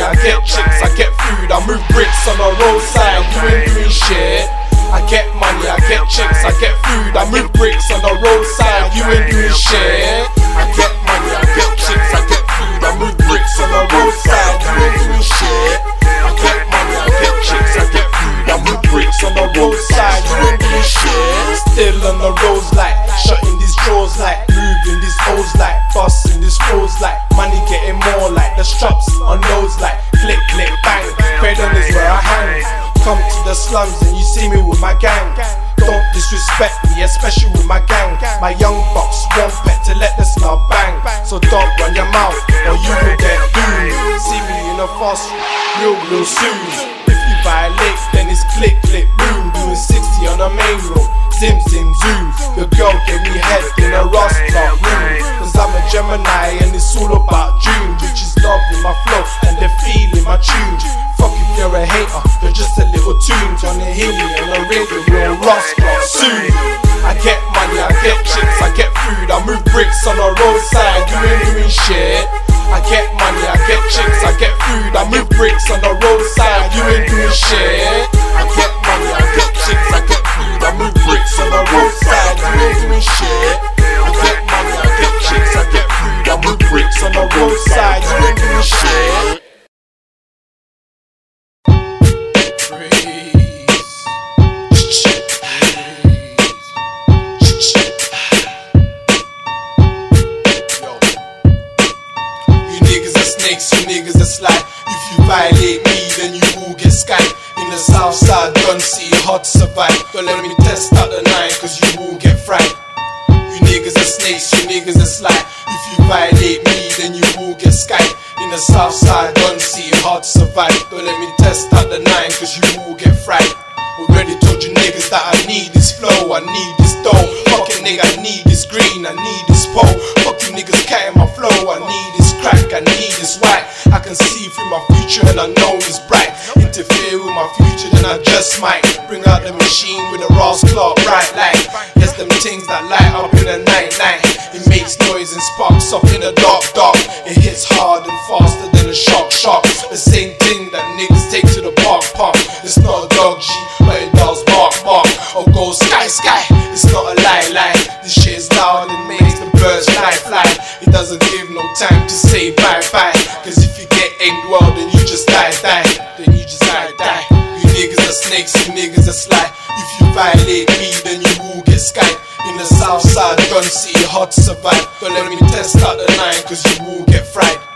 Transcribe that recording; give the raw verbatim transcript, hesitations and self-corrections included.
I get chicks, I get food, I move bricks on the roadside, you ain't doing shit. I get money, I get chicks, I get food, I move bricks on the roadside, you ain't doing shit. I get money, I get chicks, I get food, I move bricks on the roadside, you ain't doing shit. I get money, I get chicks, I get food, I move bricks on the roadside, you ain't doing shit. Still on the roads like, shutting these drawers like, moving these hoes like, busting these flows like, money getting more like, the straps on nose like, click, click, bang, Credon is where I hang. Come to the slums and you see me with my gang. Don't disrespect me, especially with my gang. My young bucks won't pet to let the snub bang. So don't run your mouth or you will get doomed. See me in a fast real real soon. If you violate then it's click click boom. Doing sixty on the main road, zim zim zoom. The girl gave me head in a Ross Clark room. Cause I'm a Gemini and it's all about June. Bitches loving my flow and they're feeling my tune. Fuck if you're a hater, you're just a little tune. Gonna hear me on the radio, real Ross Clark soon. I get money, I get chicks, I get food, I move bricks on the roadside, you ain't doing shit. I get money, I get chicks, I get food, I move bricks on the roadside, you ain't doing shit. I get money, I get chicks, I get food, I move bricks on the roadside, you ain't doing shit. I get money, I get chicks, I get food, I move bricks on the roadside, you ain't doing shit. Snakes, you niggas are sly. If you violate me, then you will get skied. In the south side, Gun City, hard to survive. Don't let me test out the nine, cause you will get fried. You niggas are snakes, you niggas are sly. If you violate me, then you will get skied. In the south side, Gun City, hard to survive. Don't let me test out the nine, cause you will get fried. Already told you niggas that I need this flow, I need this dough. Fucking nigga, I need this green, I need this pole. Fuck you niggas catting my flow, I need this crack, I need this white. I can see through my future and I know it's bright. Interfere with my future then I just might bring out the machine with a Ross Clark bright light. Yes, them things that light up in the night night. It makes noise and sparks up in the dark dark. It hits hard and faster than a shock shock. The same thing that niggas take to the park park. It's not a dog G, but it does bark bark. Or go sky sky, it's not a lie lie. This shit is loud and makes the birds fly fly. It doesn't give no time to say bye bye. Cause if you get aimed well then you just die die. Then you just die die. You niggas are snakes, you niggas are sly. If you violate me then you will get skied. In the south side, Gun City, hard to survive. Don't let me test out the nine cause you will get fried.